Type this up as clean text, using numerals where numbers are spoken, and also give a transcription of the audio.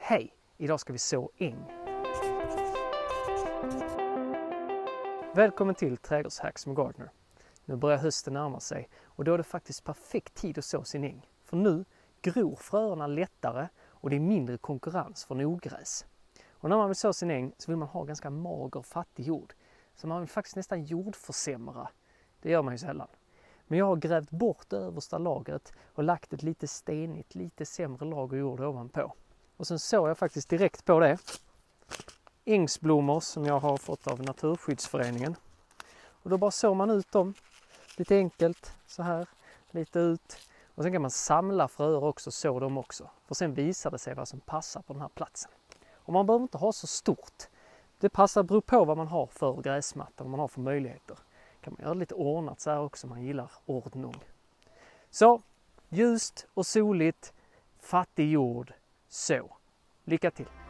Hej! Idag ska vi så äng. Välkommen till Trädgårdshacks med Gardner. Nu börjar hösten närma sig och då är det faktiskt perfekt tid att så sin äng. För nu gror fröerna lättare och det är mindre konkurrens från ogräs. Och när man vill så sin äng så vill man ha ganska mager, fattig jord. Så man vill faktiskt nästan jordförsämra. Det gör man ju sällan. Men jag har grävt bort det översta lagret och lagt ett lite stenigt, lite sämre lager jord ovanpå. Och sen såg jag faktiskt direkt på det ängsblommor som jag har fått av Naturskyddsföreningen. Och då bara såg man ut dem lite enkelt så här, lite ut. Och sen kan man samla fröer också, så dem också. För sen visar det sig vad som passar på den här platsen. Och man behöver inte ha så stort. Det beror på vad man har för gräsmatta, vad man har för möjligheter. Kan man göra lite ordnat så här också om man gillar ordning. Så, ljust och soligt, fattig jord, så. Lycka till!